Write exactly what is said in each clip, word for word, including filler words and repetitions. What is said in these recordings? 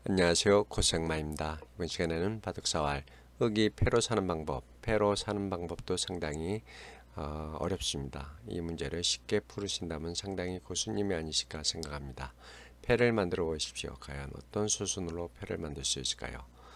안녕하세요. 고생마입니다. 이번 시간에는 바둑사활 흑이 패로 사는 방법, 패로 사는 방법도 상당히 어, 어렵습니다. 이 문제를 쉽게 풀으신다면 상당히 고수님이 아니실까 생각합니다. 패를 만들어 보십시오. 과연 어떤 수순으로 패를 만들 수 있을까요?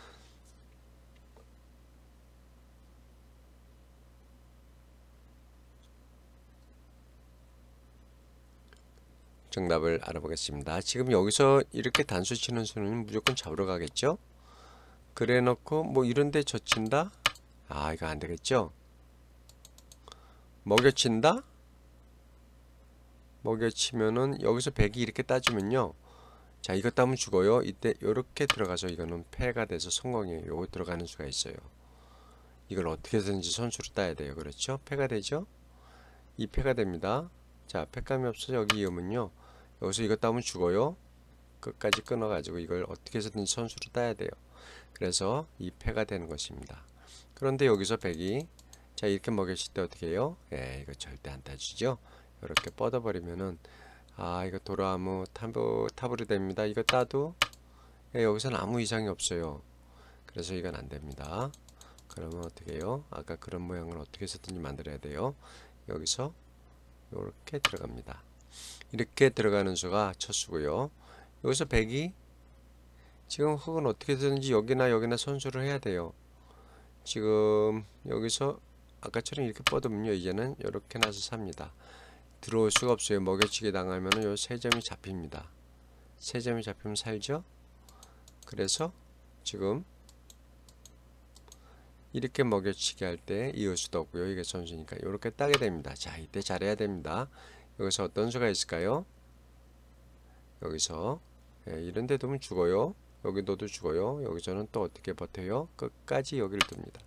정답을 알아보겠습니다. 지금 여기서 이렇게 단수 치는 수는 무조건 잡으러 가겠죠? 그래 놓고 뭐 이런데 젖힌다? 아, 이거 안 되겠죠? 먹여친다? 먹여치면은 여기서 백이 이렇게 따지면요, 자 이것 따면 죽어요. 이때 요렇게 들어가서 이거는 패가 돼서 성공이에요. 요거 들어가는 수가 있어요. 이걸 어떻게 해서든지 선수로 따야 돼요. 그렇죠? 패가 되죠? 이 패가 됩니다. 자, 패감이 없어서 여기 이으면요, 여기서 이것 따면 죽어요. 끝까지 끊어 가지고 이걸 어떻게 해서든지 선수로 따야 돼요. 그래서 이 패가 되는 것입니다. 그런데 여기서 백이, 자 이렇게 먹였을 때 어떻게 해요? 예, 이거 절대 안 따주죠. 이렇게 뻗어버리면은, 아 이거 도라아무 타브, 타브로 됩니다. 이거 따도 예, 여기서는 아무 이상이 없어요. 그래서 이건 안 됩니다. 그러면 어떻게 해요? 아까 그런 모양을 어떻게 해서든지 만들어야 돼요. 여기서 이렇게 들어갑니다. 이렇게 들어가는 수가 첫 수고요. 여기서 백이, 지금 흑은 어떻게 해서든지 여기나 여기나 선수를 해야 돼요. 지금 여기서 아까처럼 이렇게 뻗으면요, 이제는 이렇게 나서 삽니다. 들어올 수가 없어요. 먹여치기 당하면 요 세 점이 잡힙니다. 세 점이 잡히면 살죠. 그래서 지금 이렇게 먹여치기 할 때 이을 수도 없고요. 이게 선수니까 이렇게 따게 됩니다. 자, 이때 잘해야 됩니다. 여기서 어떤 수가 있을까요? 여기서 예, 이런 데 두면 죽어요. 여기 둬도 죽어요. 여기서는 또 어떻게 버텨요? 끝까지 여기를 둡니다.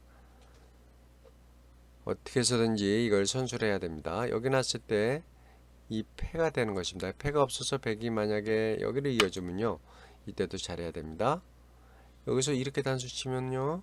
어떻게 해서든지 이걸 선수를 해야 됩니다. 여기 놨을 때 이 패가 되는 것입니다. 패가 없어서 백이 만약에 여기를 이어주면요, 이때도 잘해야 됩니다. 여기서 이렇게 단수 치면요,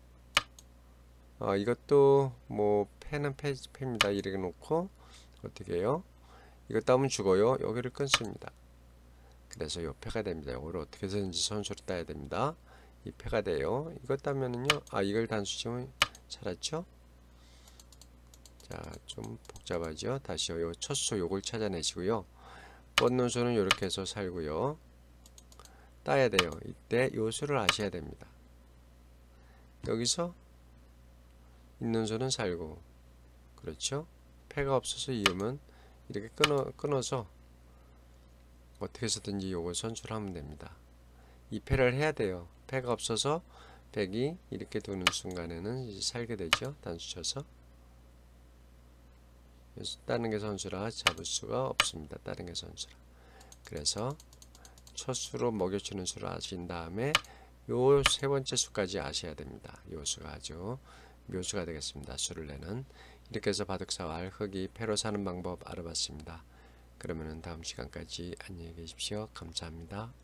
아, 이것도 뭐 패는 패, 패입니다. 이렇게 놓고 어떻게 해요? 이거 따면 죽어요. 여기를 끊습니다. 그래서 요 패가 됩니다. 이걸 어떻게 해서든지 선수로 따야 됩니다. 이 패가 돼요. 이거 따면은요, 아 이걸 단수 치면 살았죠? 자, 좀 복잡하죠? 다시요. 요 첫 수 요걸 찾아내시고요. 뻗는 수는 이렇게 해서 살고요. 따야 돼요. 이때 요 수를 아셔야 됩니다. 여기서 있는 수는 살고, 그렇죠? 패가 없어서 이으면 이렇게 끊어, 끊어서 어떻게 해서든지 요걸 선수를 하면 됩니다. 이 패를 해야 돼요. 패가 없어서 백이 이렇게 두는 순간에는 이제 살게 되죠. 단수 쳐서. 다른 게 선수라 잡을 수가 없습니다. 다른 게 선수라. 그래서 첫 수로 먹여주는 수를 아신 다음에 요 세 번째 수까지 아셔야 됩니다. 요 수가 아주 묘수가 되겠습니다. 수를 내는. 이렇게 해서 바둑사활 흑이 패로 사는 방법 알아봤습니다. 그러면은 다음 시간까지 안녕히 계십시오. 감사합니다.